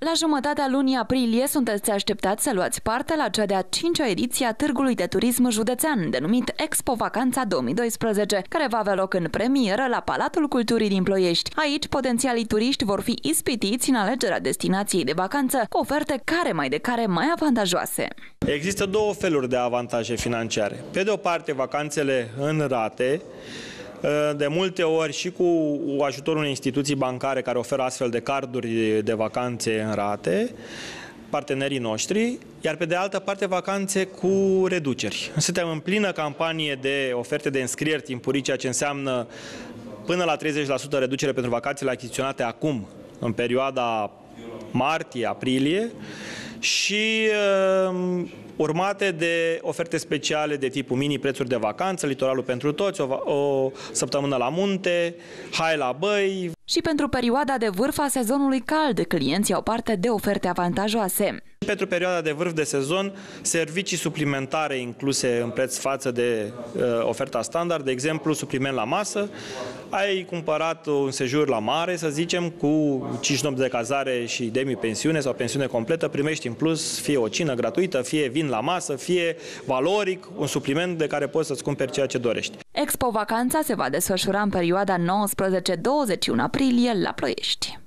La jumătatea lunii aprilie sunteți așteptați să luați parte la cea de-a 5-a ediție a Târgului de Turism Județean, denumit Expo Vacanța 2012, care va avea loc în premieră la Palatul Culturii din Ploiești. Aici, potențialii turiști vor fi ispitiți în alegerea destinației de vacanță, cu oferte care mai de care mai avantajoase. Există două feluri de avantaje financiare. Pe de o parte, vacanțele în rate, de multe ori și cu ajutorul unei instituții bancare care oferă astfel de carduri de vacanțe în rate, partenerii noștri, iar pe de altă parte vacanțe cu reduceri. Suntem în plină campanie de oferte de înscrieri timpurii, ceea ce înseamnă până la 30% reducere pentru vacanțele achiziționate acum, în perioada martie-aprilie, și urmate de oferte speciale de tipul mini-prețuri de vacanță, litoralul pentru toți, o săptămână la munte, hai la băi. Și pentru perioada de vârf a sezonului cald, clienții au parte de oferte avantajoase. Pentru perioada de vârf de sezon, servicii suplimentare incluse în preț față de oferta standard, de exemplu, supliment la masă. Ai cumpărat un sejur la mare, să zicem, cu 5 nopți de cazare și demi-pensiune sau pensiune completă, primești în plus fie o cină gratuită, fie vin la masă, fie valoric, un supliment de care poți să-ți cumperi ceea ce dorești. Expo Vacanța se va desfășura în perioada 19-21 aprilie la Ploiești.